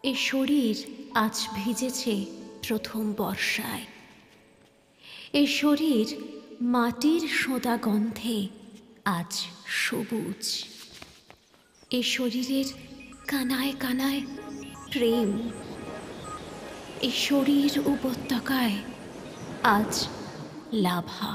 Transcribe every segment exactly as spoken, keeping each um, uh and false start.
এ শরীর আজ ভিজেছে প্রথম বর্ষায়। এ শরীর মাটির সোঁদা গন্ধে আজ সবুজ। এ শরীরের কানায় কানায় প্রেম। এ শরীর উপত্যকায় আজ lava.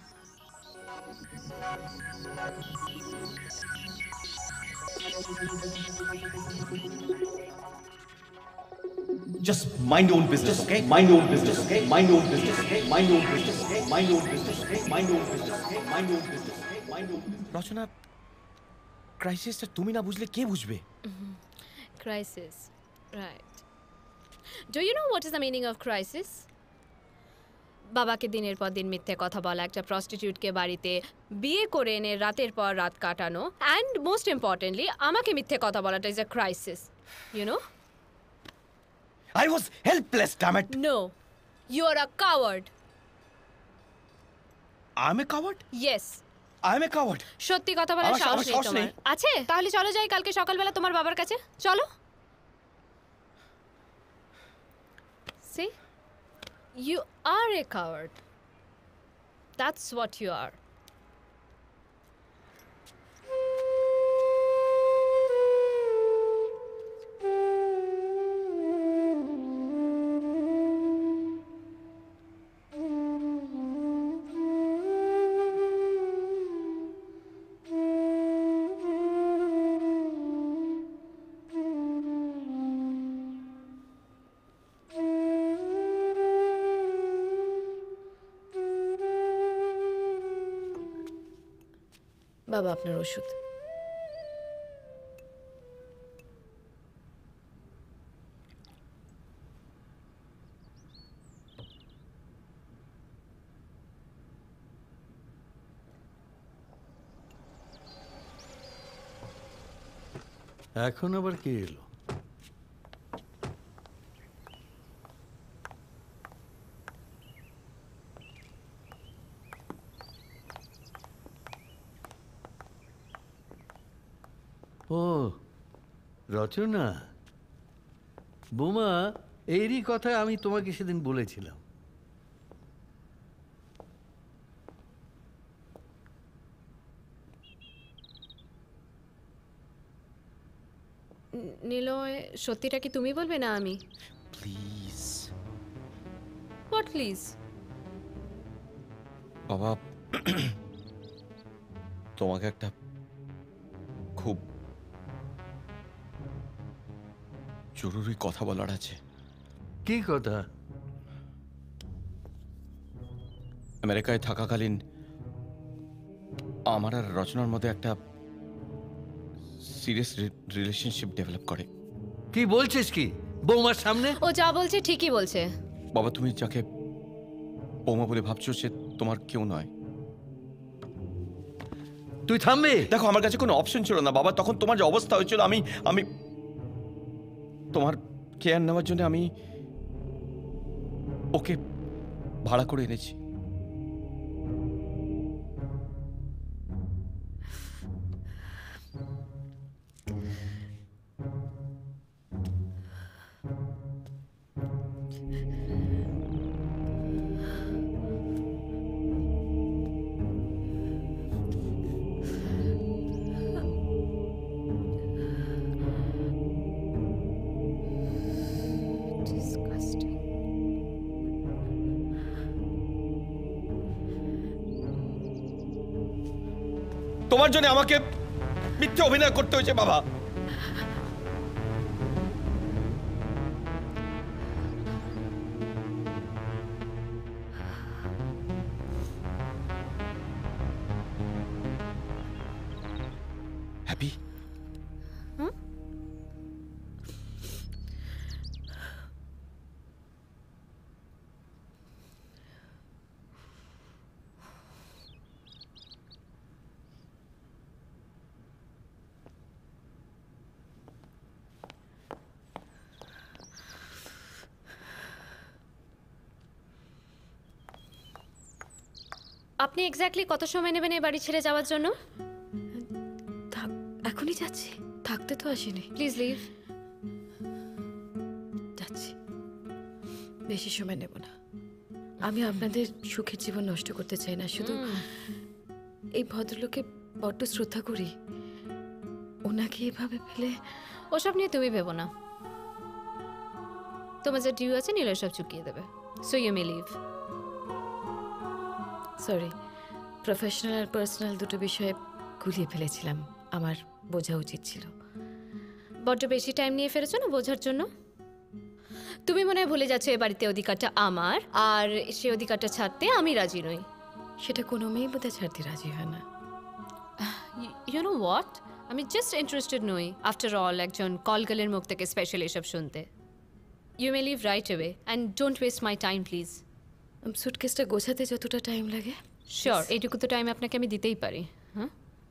Just mind your own business, okay? Mind your own business, okay? Mind your own business, okay? Mind your own business, okay? Mind your own business, okay? Mind your own business, okay? Mind your own business, okay? Mind your own business. Rachana, ক্রাইসিসটা তুমি না বুঝলে কে বুঝবে? Crisis, right. Do you know what is the meaning of crisis? বাবাকে দিনের পর দিন মিথ্যে কথা বলা, একটা প্রস্টিটিউটকে বাড়িতে বিয়ে করে এনে রাতের পর রাত কাটানো, অ্যান্ড মোস্ট ইম্পর্টেন্টলি আমাকে মিথ্যে কথা বলাটা is a crisis, you know? I was helpless, damn it! No, you are a coward. I'm a coward? Yes. I'm a coward. সত্যি কথা বলার আমার সাহস সাহস নেই তোমার। নেই। আছে? তাহলে চলো যাই কালকে সকালবেলা তোমার বাবার কাছে। চলো। See? You are a coward. That's what you are. বাবা আপনার ওষুধ। এখন আবার কে এলো? ও রচনা, বোমা, এরই কথা আমি তোমাকে সেদিন বলেছিলাম। নিলয়, সত্যিটা কি তুমি বলবে না আমি? Please what please? বাবা, তোমাকে একটা খুব জরুরি কথা বলার আছে। কি কথা? আমেরিকায় থাকাকালীন আমার আর রচনার মধ্যে একটা সিরিয়াস রিলেশনশিপ ডেভেলপ করে। কি বলছিস কি বৌমার সামনে? ও যা বলছে ঠিকই বলছে। বাবা, তুমি যাকে বৌমা বলে ভাবছো সে তোমার কেউ নয়। তুই থামবে? দেখো, আমার কাছে কোনো অপশন ছিল না বাবা। তখন তোমার যে অবস্থা হয়েছিল, আমি আমি তোমার কেয়ার নেওয়ার জন্য আমি ওকে ভাড়া করে এনেছি। Disgusting. তোমার জন্য আমাকে মিথ্যে অভিনয় করতে হয়েছে বাবা। হ্যাপি? আপনি এক্স্যাক্টলি কত সময় নেবেন এই বাড়ি ছেড়ে যাওয়ার জন্য? থাক, এখনই যাচ্ছি, থাকতে তো আসিনি। Please leave. বেশি সময় নেব না। আমি আপনাদের সুখের জীবন নষ্ট করতে চাই না, শুধু এই ভদ্রলোকে বড্ড শ্রদ্ধা করি, ওনাকে এভাবে ফেলে। ওসব নিয়ে তুমি ভেবো না, তোমার যে ডিউ আছে নীলা সব চুকিয়ে দেবে। So you may leave. Sorry, professional আর পার্সোনাল দুটো বিষয়ে গুলিয়ে ফেলেছিলাম, আমার বোঝা উচিত ছিল। বড্ড বেশি টাইম নিয়ে ফেলেছো না বোঝার জন্য। তুমি মনে হয় ভুলে যাচ্ছ এ বাড়িতে অধিকারটা আমার, আর সে অধিকারটা ছাড়তে আমি রাজি নই। সেটা কোনো মেয়ে বোধহয় ছাড়তে রাজি হয় না। ইউ নো হোয়াট, আমি জাস্ট ইন্টারেস্টেড নই আফটার অল একজন কলগালের মুখ থেকে স্পেশাল এসব শুনতে। You may leave right away and don't waste my time please. সুটকেসটা গোছাতে যতটা টাইম লাগে। শিওর, এইটুকু তো টাইম আপনাকে আমি দিতেই পারি। হ্যাঁ,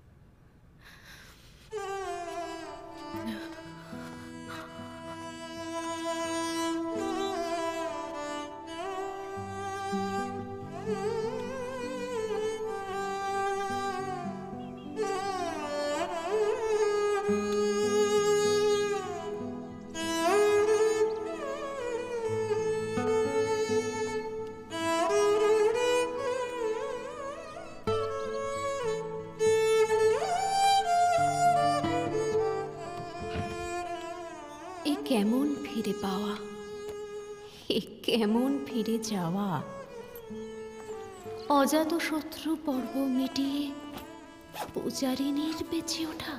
এ কেমন ফিরে পাওয়া, এ কেমন ফিরে যাওয়া। অজাত শত্রু পর্ব মিটিয়ে পূজারিনীর বেঁচে ওঠা।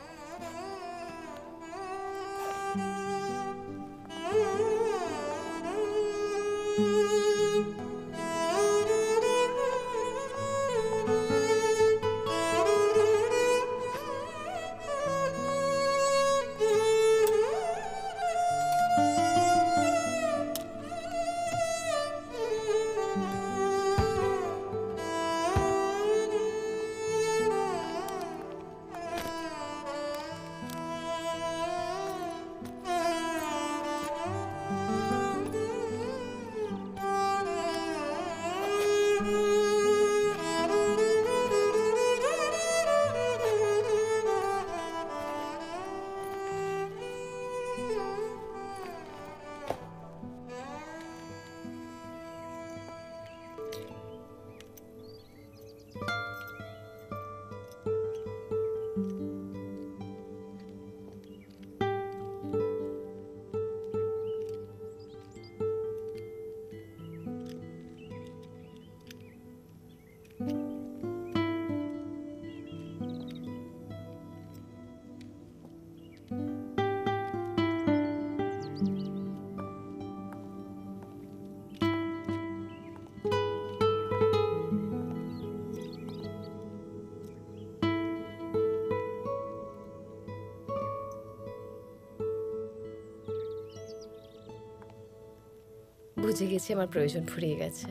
বুঝে গেছি আমার প্রয়োজন ফুরিয়ে গেছে,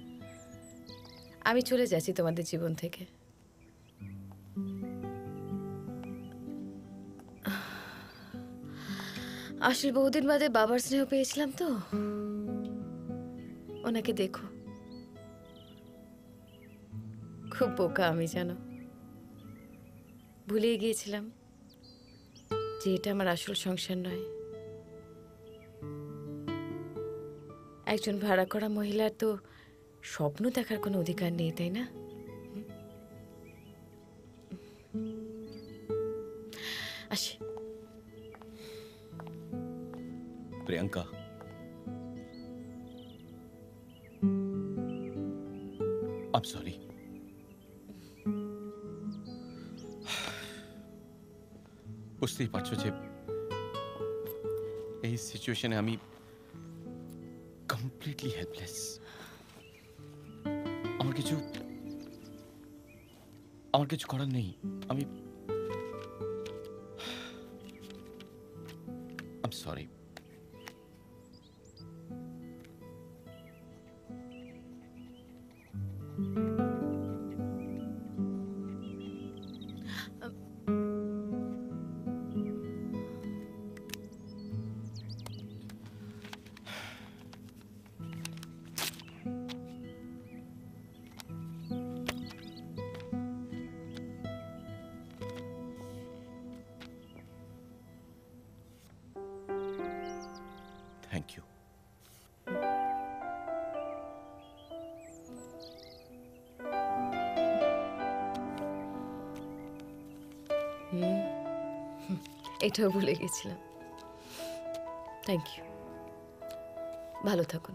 আমি চলে যাচ্ছি তোমাদের জীবন থেকে। আসলে বহুদিন বাদে বাবার স্নেহ পেয়েছিলাম তো। ওনাকে দেখো, খুব বোকা আমি, জানো। ভুলে গিয়েছিলাম যে এটা আমার আসল সংসার নয়। একজন ভাড়া করা মহিলার তো স্বপ্ন দেখার কোনো অধিকার নেই, তাই না? আসি। Priyanka, I am sorry. বুঝতেই পারছো যে এই সিচুয়েশনে আমি কমপ্লিটলি হেল্পলেস। আমার কিছু আমার কিছু করার নেই। আমি I am sorry. Thank you. এটাও ভুলে গেছিলাম। থ্যাংক ইউ, ভালো থাকুন।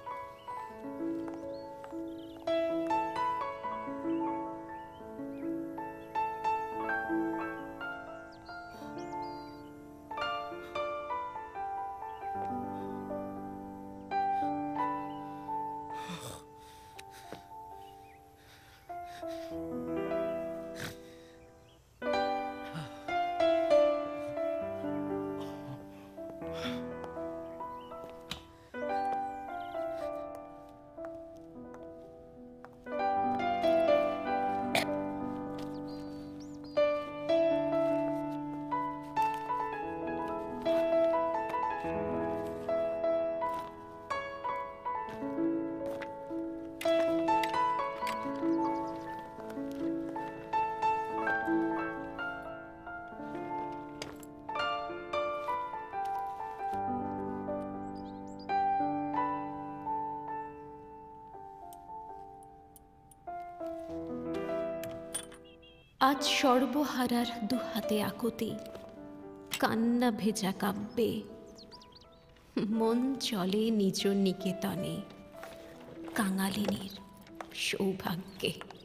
আজ সর্বহারার দু হাতে আকুতি, কান্না ভেজা কাব্যে মন চলে নিজ নিকেতনে, কাঙালিনীর সৌভাগ্যে।